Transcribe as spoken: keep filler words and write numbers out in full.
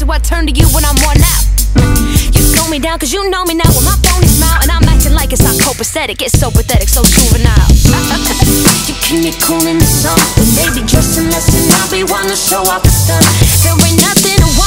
do I turn to you when I'm worn out? You slow me down cause you know me now with my phony smile, and I'm acting like it's not copacetic. It's so pathetic, so juvenile. You keep me cool in the sun, but maybe just a lesson. I'll be one to show off the stuff. There ain't nothing